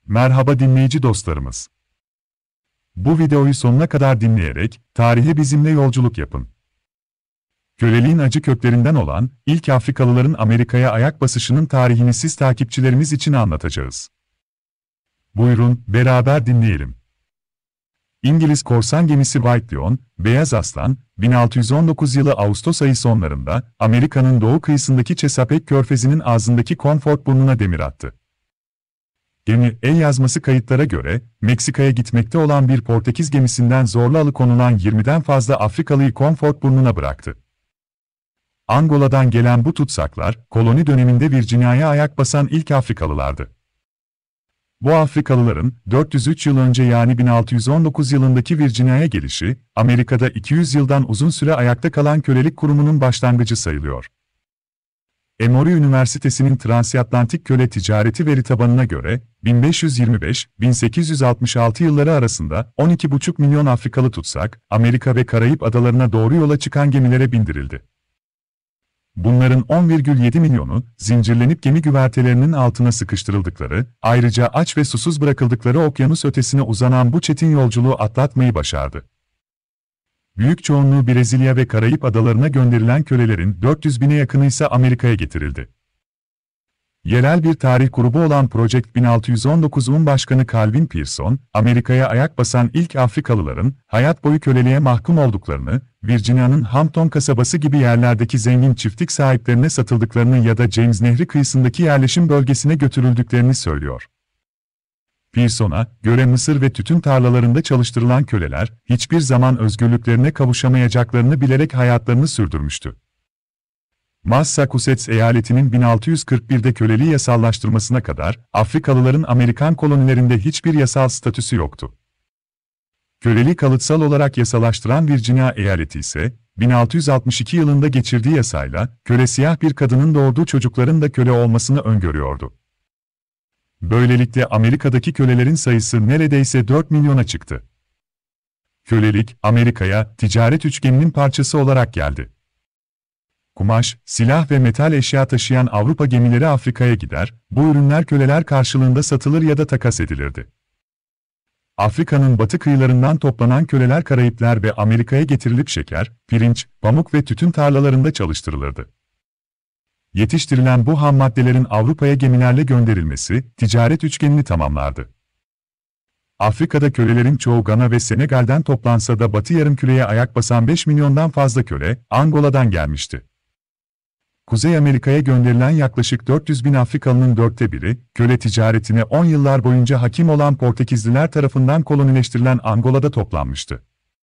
Merhaba dinleyici dostlarımız. Bu videoyu sonuna kadar dinleyerek tarihe bizimle yolculuk yapın. Köleliğin acı köklerinden olan ilk Afrikalıların Amerika'ya ayak basışının tarihini siz takipçilerimiz için anlatacağız. Buyurun beraber dinleyelim. İngiliz korsan gemisi White Lion, Beyaz Aslan, 1619 yılı Ağustos ayı sonlarında Amerika'nın doğu kıyısındaki Chesapeake Körfezi'nin ağzındaki Comfort burnuna demir attı. Gemi, el yazması kayıtlara göre, Meksika'ya gitmekte olan bir Portekiz gemisinden zorla alıkonulan 20'den fazla Afrikalıyı Comfort burnuna bıraktı. Angola'dan gelen bu tutsaklar, koloni döneminde Virginia'ya ayak basan ilk Afrikalılardı. Bu Afrikalıların, 403 yıl önce yani 1619 yılındaki Virginia'ya gelişi, Amerika'da 200 yıldan uzun süre ayakta kalan kölelik kurumunun başlangıcı sayılıyor. Emory Üniversitesi'nin Transatlantik Köle Ticareti veri tabanına göre, 1525-1866 yılları arasında 12,5 milyon Afrikalı tutsak, Amerika ve Karayip adalarına doğru yola çıkan gemilere bindirildi. Bunların 10,7 milyonu, zincirlenip gemi güvertelerinin altına sıkıştırıldıkları, ayrıca aç ve susuz bırakıldıkları okyanus ötesine uzanan bu çetin yolculuğu atlatmayı başardı. Büyük çoğunluğu Brezilya ve Karayip adalarına gönderilen kölelerin 400 bine yakını ise Amerika'ya getirildi. Yerel bir tarih grubu olan Project 1619'un başkanı Calvin Pearson, Amerika'ya ayak basan ilk Afrikalıların, hayat boyu köleliğe mahkum olduklarını, Virginia'nın Hampton kasabası gibi yerlerdeki zengin çiftlik sahiplerine satıldıklarını ya da James Nehri kıyısındaki yerleşim bölgesine götürüldüklerini söylüyor. Pearson'a göre Mısır ve tütün tarlalarında çalıştırılan köleler, hiçbir zaman özgürlüklerine kavuşamayacaklarını bilerek hayatlarını sürdürmüştü. Massachusetts eyaletinin 1641'de köleliği yasallaştırmasına kadar, Afrikalıların Amerikan kolonilerinde hiçbir yasal statüsü yoktu. Köleliği kalıtsal olarak yasalaştıran Virginia eyaleti ise, 1662 yılında geçirdiği yasayla, köle siyah bir kadının doğurduğu çocukların da köle olmasını öngörüyordu. Böylelikle Amerika'daki kölelerin sayısı neredeyse 4 milyona çıktı. Kölelik, Amerika'ya ticaret üçgeninin parçası olarak geldi. Kumaş, silah ve metal eşya taşıyan Avrupa gemileri Afrika'ya gider, bu ürünler köleler karşılığında satılır ya da takas edilirdi. Afrika'nın batı kıyılarından toplanan köleler Karayipler ve Amerika'ya getirilip şeker, pirinç, pamuk ve tütün tarlalarında çalıştırılırdı. Yetiştirilen bu ham maddelerin Avrupa'ya gemilerle gönderilmesi, ticaret üçgenini tamamlardı. Afrika'da kölelerin çoğu Gana ve Senegal'den toplansa da Batı Yarımküre'ye ayak basan 5 milyondan fazla köle, Angola'dan gelmişti. Kuzey Amerika'ya gönderilen yaklaşık 400 bin Afrikalının 1/4'ü, köle ticaretine 10 yıllar boyunca hakim olan Portekizliler tarafından kolonileştirilen Angola'da toplanmıştı.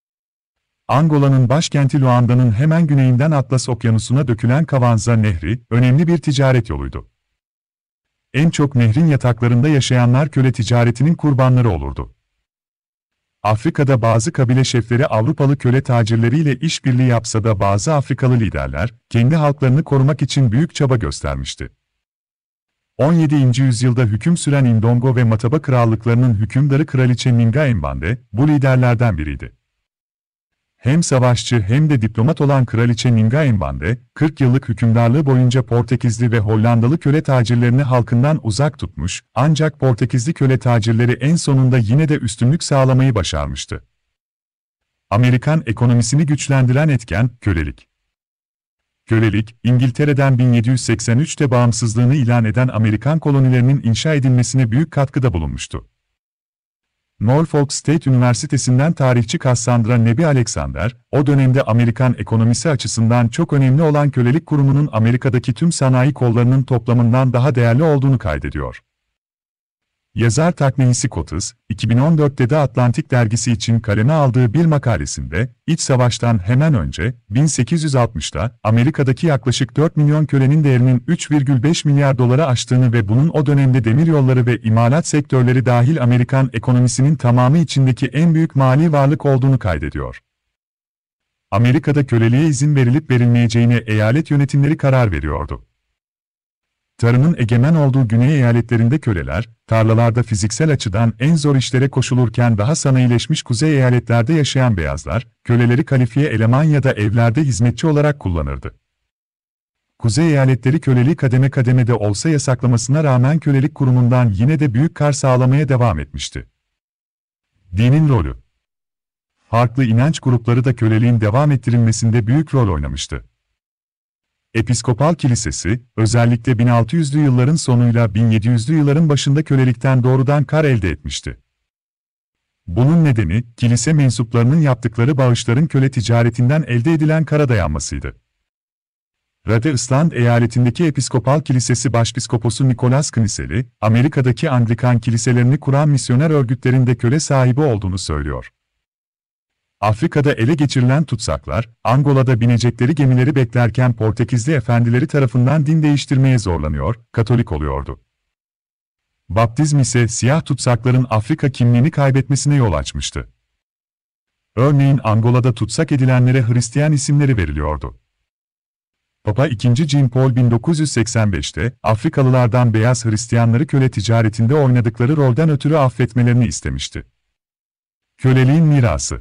Angola'nın başkenti Luanda'nın hemen güneyinden Atlas Okyanusu'na dökülen Kavanza Nehri, önemli bir ticaret yoluydu. En çok nehrin yataklarında yaşayanlar köle ticaretinin kurbanları olurdu. Afrika'da bazı kabile şefleri Avrupalı köle tacirleriyle işbirliği yapsa da bazı Afrikalı liderler, kendi halklarını korumak için büyük çaba göstermişti. 17. yüzyılda hüküm süren Indongo ve Mataba krallıklarının hükümdarı Kraliçe Ninga Embande, bu liderlerden biriydi. Hem savaşçı hem de diplomat olan Kraliçe Ninga Embande, 40 yıllık hükümdarlığı boyunca Portekizli ve Hollandalı köle tacirlerini halkından uzak tutmuş, ancak Portekizli köle tacirleri en sonunda yine de üstünlük sağlamayı başarmıştı. Amerikan ekonomisini güçlendiren etken, kölelik. Kölelik, İngiltere'den 1783'te bağımsızlığını ilan eden Amerikan kolonilerinin inşa edilmesine büyük katkıda bulunmuştu. Norfolk State Üniversitesi'nden tarihçi Cassandra Neby Alexander, o dönemde Amerikan ekonomisi açısından çok önemli olan kölelik kurumunun Amerika'daki tüm sanayi kollarının toplamından daha değerli olduğunu kaydediyor. Yazar Taknehisi Coates, 2014'te de Atlantik dergisi için kaleme aldığı bir makalesinde, İç Savaş'tan hemen önce, 1860'da, Amerika'daki yaklaşık 4 milyon kölenin değerinin 3,5 milyar dolara aştığını ve bunun o dönemde demiryolları ve imalat sektörleri dahil Amerikan ekonomisinin tamamı içindeki en büyük mali varlık olduğunu kaydediyor. Amerika'da köleliğe izin verilip verilmeyeceğine eyalet yönetimleri karar veriyordu. Tarımın egemen olduğu güney eyaletlerinde köleler, tarlalarda fiziksel açıdan en zor işlere koşulurken daha sanayileşmiş kuzey eyaletlerde yaşayan beyazlar, köleleri kalifiye eleman ya da evlerde hizmetçi olarak kullanırdı. Kuzey eyaletleri köleliği kademe kademe de olsa yasaklamasına rağmen kölelik kurumundan yine de büyük kar sağlamaya devam etmişti. Dinin rolü. Farklı inanç grupları da köleliğin devam ettirilmesinde büyük rol oynamıştı. Episkopal Kilisesi, özellikle 1600'lü yılların sonuyla 1700'lü yılların başında kölelikten doğrudan kar elde etmişti. Bunun nedeni, kilise mensuplarının yaptıkları bağışların köle ticaretinden elde edilen kara dayanmasıydı. Rhode Island eyaletindeki Episkopal Kilisesi Başpiskoposu Nicholas Kniseli, Amerika'daki Anglikan kiliselerini kuran misyoner örgütlerinde köle sahibi olduğunu söylüyor. Afrika'da ele geçirilen tutsaklar, Angola'da binecekleri gemileri beklerken Portekizli efendileri tarafından din değiştirmeye zorlanıyor, Katolik oluyordu. Baptizm ise siyah tutsakların Afrika kimliğini kaybetmesine yol açmıştı. Örneğin Angola'da tutsak edilenlere Hristiyan isimleri veriliyordu. Papa II. Jean Paul 1985'te Afrikalılardan beyaz Hristiyanları köle ticaretinde oynadıkları rolden ötürü affetmelerini istemişti. Köleliğin mirası.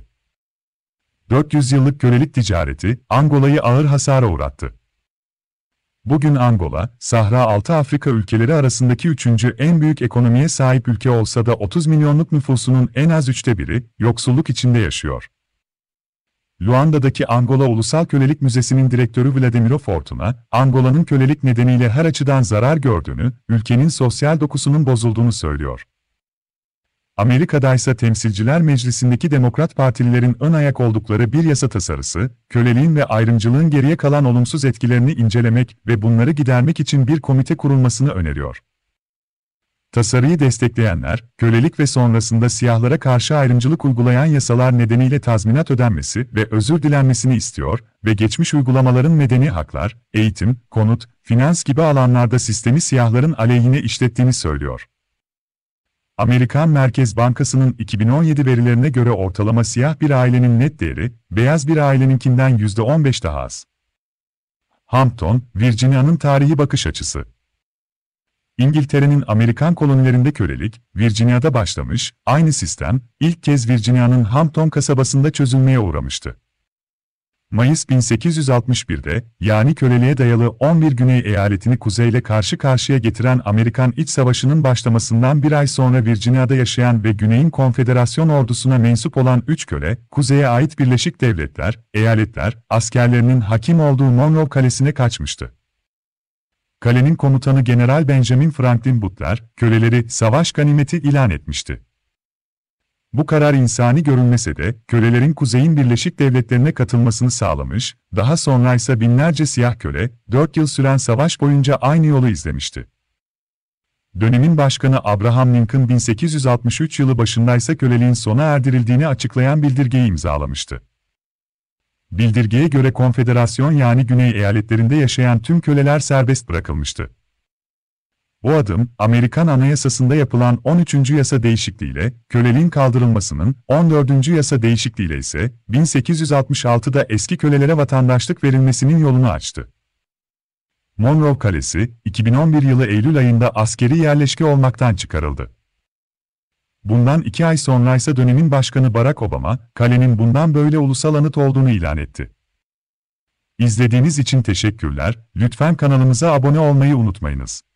400 yıllık kölelik ticareti Angola'yı ağır hasara uğrattı. Bugün Angola, Sahra Altı Afrika ülkeleri arasındaki üçüncü en büyük ekonomiye sahip ülke olsa da 30 milyonluk nüfusunun en az 1/3'ü yoksulluk içinde yaşıyor. Luanda'daki Angola Ulusal Kölelik Müzesi'nin direktörü Vladimiro Fortuna, Angola'nın kölelik nedeniyle her açıdan zarar gördüğünü, ülkenin sosyal dokusunun bozulduğunu söylüyor. Amerika'daysa Temsilciler Meclisi'ndeki Demokrat Partililerin ön ayak oldukları bir yasa tasarısı, köleliğin ve ayrımcılığın geriye kalan olumsuz etkilerini incelemek ve bunları gidermek için bir komite kurulmasını öneriyor. Tasarıyı destekleyenler, kölelik ve sonrasında siyahlara karşı ayrımcılık uygulayan yasalar nedeniyle tazminat ödenmesi ve özür dilenmesini istiyor ve geçmiş uygulamaların medeni haklar, eğitim, konut, finans gibi alanlarda sistemi siyahların aleyhine işlettiğini söylüyor. Amerikan Merkez Bankası'nın 2017 verilerine göre ortalama siyah bir ailenin net değeri, beyaz bir aileninkinden %15 daha az. Hampton, Virginia'nın tarihi bakış açısı. İngiltere'nin Amerikan kolonilerinde kölelik, Virginia'da başlamış, aynı sistem, ilk kez Virginia'nın Hampton kasabasında çözülmeye uğramıştı. Mayıs 1861'de, yani köleliğe dayalı 11 Güney eyaletini kuzeyle karşı karşıya getiren Amerikan İç Savaşı'nın başlamasından bir ay sonra Virginia'da yaşayan ve Güney'in Konfederasyon ordusuna mensup olan 3 köle, kuzeye ait Birleşik Devletler, eyaletler, askerlerinin hakim olduğu Monroe Kalesi'ne kaçmıştı. Kalenin komutanı General Benjamin Franklin Butler, köleleri savaş ganimeti ilan etmişti. Bu karar insani görülmese de, kölelerin Kuzey'in Birleşik Devletlerine katılmasını sağlamış, daha sonra ise binlerce siyah köle, 4 yıl süren savaş boyunca aynı yolu izlemişti. Dönemin başkanı Abraham Lincoln 1863 yılı başındaysa köleliğin sona erdirildiğini açıklayan bildirgeyi imzalamıştı. Bildirgeye göre konfederasyon yani Güney eyaletlerinde yaşayan tüm köleler serbest bırakılmıştı. Bu adım, Amerikan Anayasası'nda yapılan 13. yasa değişikliğiyle, köleliğin kaldırılmasının, 14. yasa değişikliğiyle ise, 1866'da eski kölelere vatandaşlık verilmesinin yolunu açtı. Monroe Kalesi, 2011 yılı Eylül ayında askeri yerleşke olmaktan çıkarıldı. Bundan 2 ay sonra ise dönemin başkanı Barack Obama, kalenin bundan böyle ulusal anıt olduğunu ilan etti. İzlediğiniz için teşekkürler, lütfen kanalımıza abone olmayı unutmayınız.